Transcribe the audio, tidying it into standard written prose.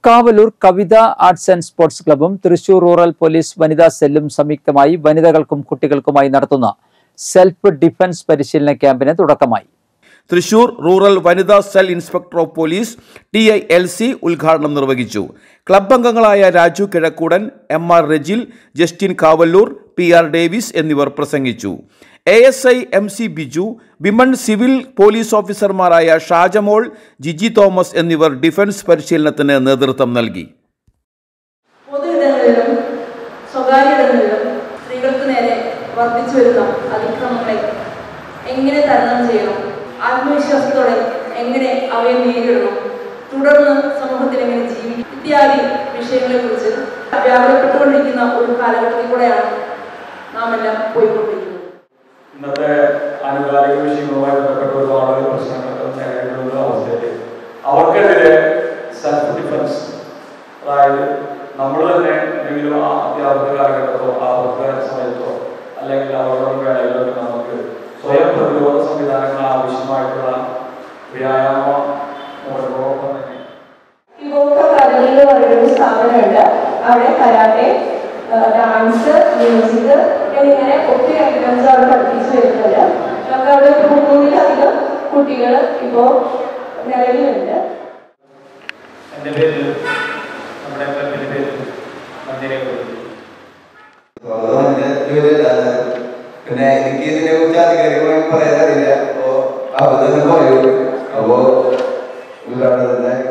Kavaloor Kavitha arts and sports ക്ലബ്ബും Thrissur rural police വനിതാ സെല്ലും സംയുക്തമായി വനിതകൾക്കും കുട്ടികൾക്കുമായി നടത്തുന്ന സെൽഫ് ഡിഫൻസ് പരിശീലന ക്യാമ്പിന് തുടക്കമായി. തൃശൂർ റൂറൽ വനിതാ cell inspector of police TILC ഉദ്ഘാടനം നിർവഹിച്ചു. ക്ലബ്ബ് അംഗങ്ങളായ Raju Kizhakkoodan, MR Rejil, Justin Kavalloor, PR Davis എന്നിവർ പ്രസംഗിച്ചു. ASI MC Biju, women civil police ഓഫീസർമാരായ ഷാജമോൾ, ജിജി തോമസ് എന്നിവർ ഡിഫൻസ് പരിശീലനത്തിന് നേതൃത്വം നൽകി. പൊതുയിടങ്ങളിലും സ്വകാര്യയിടങ്ങളിലും സ്ത്രീകൾക്ക് നേരെ വർദ്ധിച്ചു വരുന്ന അതിക്രമങ്ങളെ എങ്ങനെ തരണം ചെയ്യണം, ആത്മവിശ്വാസത്തോടെ എങ്ങനെ അവയെ നേരിടണം, തുടർന്ന് സമൂഹത്തിൽ എങ്ങനെ ജീവിക്കും ഇത്യാദി വിഷയങ്ങളെക്കുറിച്ച് വ്യാപകപ്പെട്ടുകൊണ്ടിരിക്കുന്ന ഒരു കാലഘട്ടത്തിൽ കൂടെയാണ് നാം എല്ലാം പോയിക്കൊണ്ടിരിക്കുന്നത്. ഇന്നത്തെ ആനുകാലിക വിഷയങ്ങളുമായി ബന്ധപ്പെട്ട ഒരുപാട് പ്രശ്നങ്ങൾ നേരിടുന്ന അവസ്ഥയിൽ അവർക്കെതിരെ സെൽഫ് ഡിഫൻസ്, അതായത് നമ്മൾ തന്നെ എന്തെങ്കിലും അത്യാവശ്യ കാലഘട്ടത്തോ ആപത്ത് സമയത്തോ അല്ലെങ്കിൽ അവരുടെ വേളയിലൊക്കെ നമുക്ക് സ്വയം പ്രതിരോധ സംവിധാനങ്ങൾ ആവശ്യമായിട്ടുള്ള വ്യായാമം നമ്മളോടൊപ്പം തന്നെ എന്ന് പറയുന്ന സ്ഥാപനമുണ്ട്. അവിടെ കരാട്ടെ, ഡാൻസ്, മ്യൂസിക് എന്നിങ്ങനെ ഒത്തിരി ഐറ്റംസ് അവിടെ പഠിപ്പിച്ചു വരുന്നുണ്ട്. നമുക്ക് അവിടെ 300-ലധികം കുട്ടികൾ ഇപ്പോൾ നിലവിലുണ്ട്. എൻ്റെ പേരിൽ നമ്മുടെ ക്ലബിൻ്റെ പേരിൽ മന്ദിരം പിന്നെ എനിക്ക് ഇതിനെ കുറിച്ച് ആധികാരികമായി പറയാനറിയില്ല. അപ്പോൾ അവർ തന്നെ പറയൂ. അപ്പോൾ ഉദ്ഘാടനത്തിന്